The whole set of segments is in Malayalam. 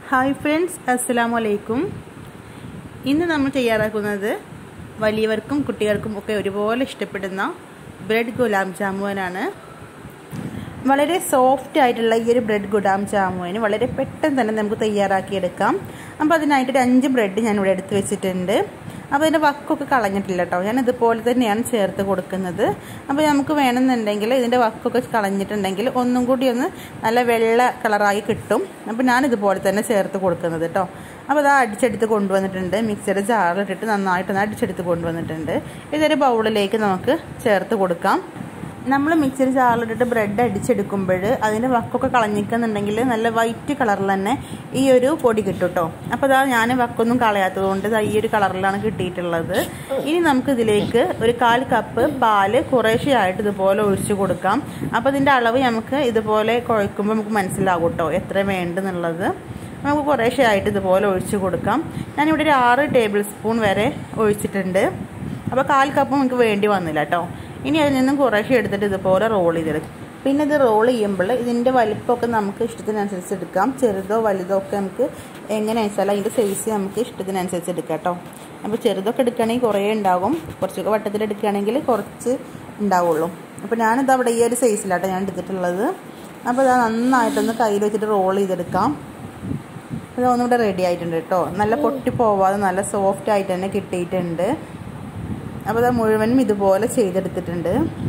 ഹായ് ഫ്രണ്ട്സ്, അസ്സലാമു അലൈക്കും. ഇന്ന് നമ്മൾ തയ്യാറാക്കുന്നത് വലിയവർക്കും കുട്ടികൾക്കും ഒക്കെ ഒരുപോലെ ഇഷ്ടപ്പെടുന്ന ബ്രെഡ് ഗുലാബ് ജാമുനാണ്. വളരെ സോഫ്റ്റ് ആയിട്ടുള്ള ഈ ഒരു ബ്രെഡ് ഗുലാബ് ജാമുന് വളരെ പെട്ടെന്ന് തന്നെ നമുക്ക് തയ്യാറാക്കിയെടുക്കാം. അപ്പോൾ അതിനായിട്ട് ഒരു 5 ബ്രെഡ് ഞാനിവിടെ എടുത്ത് വെച്ചിട്ടുണ്ട്. അപ്പോൾ ഇതിൻ്റെ വക്കൊക്കെ കളഞ്ഞിട്ടില്ല കേട്ടോ. ഞാൻ ഇതുപോലെ തന്നെയാണ് ചേർത്ത് കൊടുക്കുന്നത്. അപ്പോൾ നമുക്ക് വേണമെന്നുണ്ടെങ്കിൽ ഇതിൻ്റെ വക്കൊക്കെ കളഞ്ഞിട്ടുണ്ടെങ്കിൽ ഒന്നും കൂടി ഒന്ന് നല്ല വെള്ള കളറായി കിട്ടും. അപ്പോൾ ഞാൻ ഇതുപോലെ തന്നെ ചേർത്ത് കൊടുക്കുന്നത് കേട്ടോ. അപ്പോൾ അത് അടിച്ചെടുത്ത് കൊണ്ടുവന്നിട്ടുണ്ട്. മിക്സിയുടെ ജാറിലിട്ടിട്ട് നന്നായിട്ടൊന്ന് അടിച്ചെടുത്ത് കൊണ്ടുവന്നിട്ടുണ്ട്. ഇതൊരു ബൗളിലേക്ക് നമുക്ക് ചേർത്ത് കൊടുക്കാം. നമ്മൾ മിക്സിയുടെ ജാറിലിട്ടിട്ട് ബ്രെഡ് അടിച്ചെടുക്കുമ്പോൾ അതിൻ്റെ വക്കൊക്കെ കളഞ്ഞിക്കുന്നുണ്ടെങ്കിൽ നല്ല വൈറ്റ് കളറിൽ തന്നെ ഈ ഒരു പൊടി കിട്ടും കേട്ടോ. അപ്പോൾ അതാ ഞാൻ വക്കൊന്നും കളയാത്തത് കൊണ്ട് ഈ ഒരു കളറിലാണ് കിട്ടിയിട്ടുള്ളത്. ഇനി നമുക്ക് ഇതിലേക്ക് ഒരു 1/4 കപ്പ് പാല് കുറേശ്ശെയായിട്ട് ഇതുപോലെ ഒഴിച്ചു കൊടുക്കാം. അപ്പോൾ ഇതിൻ്റെ അളവ് നമുക്ക് ഇതുപോലെ കുഴക്കുമ്പോൾ നമുക്ക് മനസ്സിലാകും കേട്ടോ എത്ര വേണ്ടെന്നുള്ളത്. നമുക്ക് കുറേശ്ശെയായിട്ട് ഇതുപോലെ ഒഴിച്ചു കൊടുക്കാം. ഞാനിവിടെ ഒരു 6 ടേബിൾ സ്പൂൺ വരെ ഒഴിച്ചിട്ടുണ്ട്. അപ്പോൾ 1/4 കപ്പ് നമുക്ക് വേണ്ടി വന്നില്ല കേട്ടോ. ഇനി അതിൽ നിന്നും കുറേശ്ശെ എടുത്തിട്ട് ഇതുപോലെ റോൾ ചെയ്തെടുക്കും. പിന്നെ ഇത് റോൾ ചെയ്യുമ്പോൾ ഇതിൻ്റെ വലിപ്പമൊക്കെ നമുക്ക് ഇഷ്ടത്തിനനുസരിച്ച് എടുക്കാം. ചെറുതോ വലുതോ ഒക്കെ നമുക്ക് എങ്ങനെ വെച്ചാൽ അതിൻ്റെ സൈസ് നമുക്ക് ഇഷ്ടത്തിനനുസരിച്ച് എടുക്കാം കേട്ടോ. അപ്പോൾ ചെറുതൊക്കെ എടുക്കുകയാണെങ്കിൽ കുറേ ഉണ്ടാകും, കുറച്ചൊക്കെ വട്ടത്തിൽ എടുക്കുകയാണെങ്കിൽ കുറച്ച് ഉണ്ടാവുള്ളൂ. അപ്പോൾ ഞാനിത് അവിടെ ഈ ഒരു സൈസിലാട്ടോ ഞാൻ എടുത്തിട്ടുള്ളത്. അപ്പോൾ അത് നന്നായിട്ടൊന്ന് കയ്യിൽ വെച്ചിട്ട് റോൾ ചെയ്തെടുക്കാം. അപ്പോൾ ഒന്നുകൂടെ റെഡി ആയിട്ടുണ്ട് കേട്ടോ. നല്ല പൊട്ടി പോവാതെ നല്ല സോഫ്റ്റ് ആയിട്ട് തന്നെ കിട്ടിയിട്ടുണ്ട്. അപ്പോൾ അത് മുഴുവനും ഇതുപോലെ ചെയ്തെടുത്തിട്ടുണ്ട്.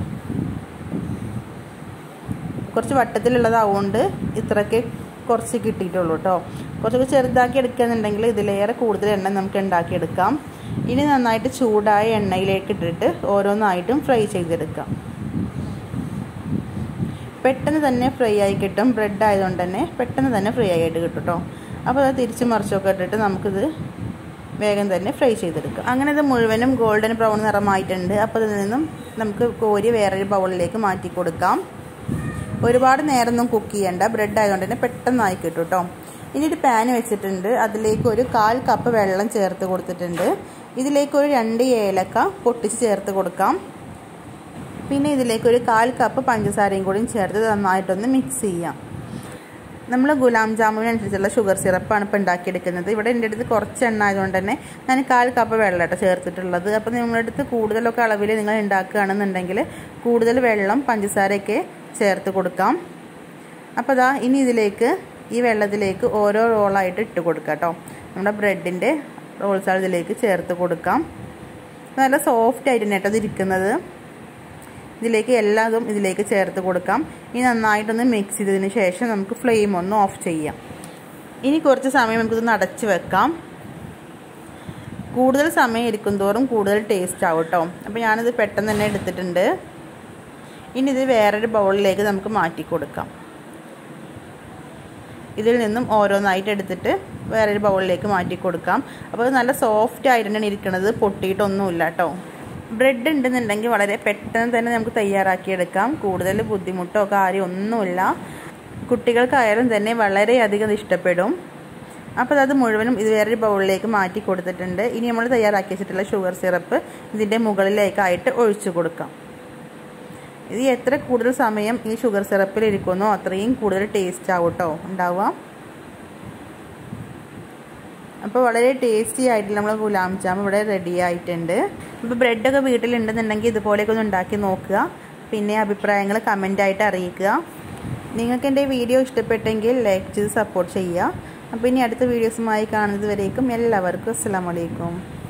കുറച്ച് വട്ടത്തിലുള്ളതാവുകൊണ്ട് ഇത്രയൊക്കെ കുറച്ച് കിട്ടിയിട്ടുള്ളൂ കേട്ടോ. കുറച്ചൊക്കെ ചെറുതാക്കി എടുക്കുകയെന്നുണ്ടെങ്കിൽ ഇതിലേറെ കൂടുതൽ എണ്ണ നമുക്ക് ഉണ്ടാക്കിയെടുക്കാം. ഇനി നന്നായിട്ട് ചൂടായ എണ്ണയിലേക്ക് ഇട്ടിട്ട് ഓരോന്നായിട്ടും ഫ്രൈ ചെയ്തെടുക്കാം. പെട്ടെന്ന് തന്നെ ഫ്രൈ ആയി കിട്ടും. ബ്രെഡ് ആയതുകൊണ്ട് തന്നെ പെട്ടെന്ന് തന്നെ ഫ്രൈ ആയിട്ട് കിട്ടും കേട്ടോ. അപ്പോൾ അത് തിരിച്ച് മറിച്ചൊക്കെ ഇട്ടിട്ട് നമുക്കിത് വേഗം തന്നെ ഫ്രൈ ചെയ്തെടുക്കാം. അങ്ങനെ ഇത് മുഴുവനും ഗോൾഡൻ ബ്രൗൺ നിറമായിട്ടുണ്ട്. അപ്പോൾ ഇതിൽ നിന്നും നമുക്ക് കോരി വേറൊരു ബൗളിലേക്ക് മാറ്റി കൊടുക്കാം. ഒരുപാട് നേരമൊന്നും കുക്ക് ചെയ്യേണ്ട, ബ്രെഡ് ആയതുകൊണ്ട് തന്നെ പെട്ടെന്നായി കിട്ടും കേട്ടോ. ഇനി ഒരു പാൻ വെച്ചിട്ടുണ്ട്. അതിലേക്ക് ഒരു 1/4 കപ്പ് വെള്ളം ചേർത്ത് കൊടുത്തിട്ടുണ്ട്. ഇതിലേക്ക് ഒരു 2 ഏലക്ക പൊട്ടിച്ച് ചേർത്ത് കൊടുക്കാം. പിന്നെ ഇതിലേക്ക് ഒരു 1/4 കപ്പ് പഞ്ചസാരയും കൂടി ചേർത്ത് നന്നായിട്ടൊന്ന് മിക്സ് ചെയ്യാം. നമ്മൾ ഗുലാബ് ജാമുനനുസരിച്ചുള്ള ഷുഗർ സിറപ്പാണ് ഇപ്പോൾ ഉണ്ടാക്കിയെടുക്കുന്നത്. ഇവിടെ എൻ്റെ അടുത്ത് കുറച്ച് എണ്ണ ആയതുകൊണ്ട് തന്നെ ഞാൻ 1/4 കപ്പ് വെള്ളമായിട്ട് ചേർത്തിട്ടുള്ളത്. അപ്പോൾ നിങ്ങളുടെ അടുത്ത് കൂടുതലൊക്കെ അളവിൽ നിങ്ങൾ ഉണ്ടാക്കുകയാണെന്നുണ്ടെങ്കിൽ കൂടുതൽ വെള്ളം പഞ്ചസാരയൊക്കെ ചേർത്ത് കൊടുക്കാം. അപ്പോൾ അതാ ഇനി ഇതിലേക്ക് ഈ വെള്ളത്തിലേക്ക് ഓരോ റോളായിട്ട് ഇട്ട് കൊടുക്കാം കേട്ടോ. നമ്മുടെ ബ്രെഡിൻ്റെ റോൾസ് ഇതിലേക്ക് ചേർത്ത് കൊടുക്കാം. നല്ല സോഫ്റ്റ് ആയിട്ട് തന്നെ കേട്ടോ ഇതിരിക്കുന്നത്. ഇതിലേക്ക് എല്ലാതും ഇതിലേക്ക് ചേർത്ത് കൊടുക്കാം. ഇനി നന്നായിട്ടൊന്ന് മിക്സ് ചെയ്തതിന് ശേഷം നമുക്ക് ഫ്ലെയിം ഒന്ന് ഓഫ് ചെയ്യാം. ഇനി കുറച്ച് സമയം നമുക്കിതൊന്ന് അടച്ച് വെക്കാം. കൂടുതൽ സമയം ഇരിക്കും തോറും കൂടുതൽ ടേസ്റ്റ് ആവും കേട്ടോ. അപ്പോൾ ഞാനിത് പെട്ടെന്ന് തന്നെ എടുത്തിട്ടുണ്ട്. ഇനി ഇത് വേറൊരു ബൗളിലേക്ക് നമുക്ക് മാറ്റി കൊടുക്കാം. ഇതിൽ നിന്നും ഓരോന്നായിട്ട് എടുത്തിട്ട് വേറൊരു ബൗളിലേക്ക് മാറ്റി കൊടുക്കാം. അപ്പോൾ അത് നല്ല സോഫ്റ്റ് ആയിട്ട് തന്നെയാണ് ഇരിക്കുന്നത്, പൊട്ടിയിട്ടൊന്നുമില്ല കേട്ടോ. ബ്രെഡ് ഉണ്ടെന്നുണ്ടെങ്കിൽ വളരെ പെട്ടെന്ന് തന്നെ നമുക്ക് തയ്യാറാക്കിയെടുക്കാം. കൂടുതൽ ബുദ്ധിമുട്ടോ കാര്യം ഒന്നുമില്ല. കുട്ടികൾക്കായാലും തന്നെ വളരെയധികം ഇഷ്ടപ്പെടും. അപ്പോൾ അത് മുഴുവനും ഇത് വേറൊരു ബൗളിലേക്ക് മാറ്റി കൊടുത്തിട്ടുണ്ട്. ഇനി നമ്മൾ തയ്യാറാക്കി വെച്ചിട്ടുള്ള ഷുഗർ സിറപ്പ് ഇതിൻ്റെ മുകളിലേക്കായിട്ട് ഒഴിച്ചു കൊടുക്കാം. ഇത് എത്ര കൂടുതൽ സമയം ഈ ഷുഗർ സിറപ്പിൽ ഇരിക്കുന്നോ അത്രയും കൂടുതൽ ടേസ്റ്റ് ആവും കേട്ടോ ഉണ്ടാവുക. അപ്പോൾ വളരെ ടേസ്റ്റി ആയിട്ട് നമ്മൾ ഗുലാബ് ജാം ഇവിടെ റെഡി ആയിട്ടുണ്ട്. അപ്പോൾ ബ്രെഡൊക്കെ വീട്ടിലുണ്ടെന്നുണ്ടെങ്കിൽ ഇതുപോലെയൊക്കെ ഒന്ന് ഉണ്ടാക്കി നോക്കുക. പിന്നെ അഭിപ്രായങ്ങൾ കമൻ്റായിട്ട് അറിയിക്കുക. നിങ്ങൾക്ക് എൻ്റെ വീഡിയോ ഇഷ്ടപ്പെട്ടെങ്കിൽ ലൈക്ക് ചെയ്ത് സപ്പോർട്ട് ചെയ്യുക. അപ്പോൾ ഇനി അടുത്ത വീഡിയോസുമായി കാണുന്നത് വരേക്കും എല്ലാവർക്കും അസ്സലാമു അലൈക്കും.